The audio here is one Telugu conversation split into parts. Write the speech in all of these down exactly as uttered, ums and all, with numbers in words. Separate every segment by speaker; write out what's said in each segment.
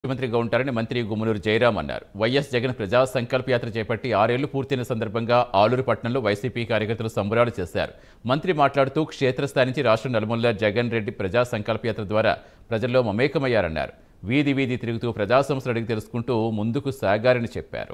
Speaker 1: ముఖ్యమంత్రిగా ఉంటారని మంత్రి గుమ్మనూరు జయరాం అన్నారు. వైఎస్ జగన్ ప్రజా సంకల్ప యాత్ర చేపట్టి ఆరేళ్లు పూర్తయిన సందర్భంగా ఆలూరు పట్టణంలో వైసీపీ కార్యకర్తలు సంబరాలు చేశారు. మంత్రి మాట్లాడుతూ క్షేత్రస్థాయి నుంచి రాష్ట్రం నలుమూలలా జగన్ రెడ్డి ప్రజా సంకల్ప యాత్ర ద్వారా ప్రజల్లో మమేకమయ్యారన్నారు. వీధి వీధి తిరుగుతూ ప్రజా సమస్యలు అడిగి తెలుసుకుంటూ ముందుకు సాగారని చెప్పారు.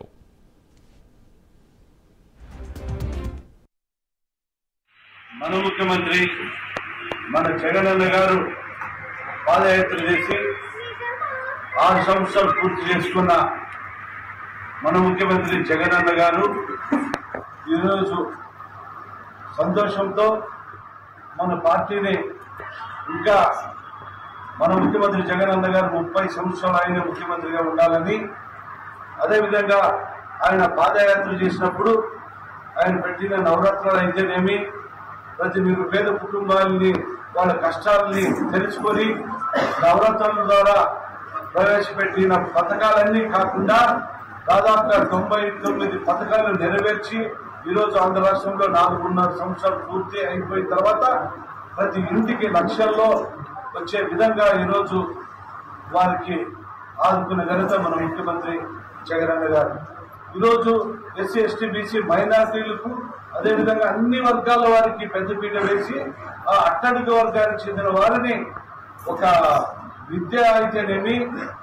Speaker 2: మన ముఖ్యమంత్రి మన జగనన్న గారు పాదయాత్ర చేసి ఆరు సంవత్సరాలు పూర్తి చేసుకున్న మన ముఖ్యమంత్రి జగనన్న గారు ఈరోజు సంతోషంతో మన పార్టీని ఇంకా మన ముఖ్యమంత్రి జగనన్న గారు ముప్పై సంవత్సరాలు ఆయన ముఖ్యమంత్రిగా ఉండాలని, అదేవిధంగా ఆయన పాదయాత్ర చేసినప్పుడు ఆయన పెట్టిన నవరత్నాలు అయితేనేమి, ప్రతి నిరుపేద కుటుంబాలని వాళ్ళ కష్టాలని తెలుసుకొని నవరత్నాల ద్వారా ప్రవేశపెట్టిన పథకాలన్నీ కాకుండా దాదాపుగా తొంభై తొమ్మిది పథకాలను నెరవేర్చి ఈరోజు ఆంధ్ర రాష్ట్రంలో నాలుగున్నర సంవత్సరాలు పూర్తి అయిపోయిన తర్వాత ప్రతి ఇంటికి లక్షల్లో వచ్చే విధంగా ఈరోజు వారికి ఆదుకున్న ఘనత మన ముఖ్యమంత్రి జగనన్న గారు. ఈరోజు ఎస్సీ ఎస్టీ బీసీ మైనార్టీలకు అదేవిధంగా అన్ని వర్గాల వారికి పెద్దపీట వేసి ఆ అట్టడుగు వర్గానికి చెందిన వారిని ఒక విద్య అయితేనేమి,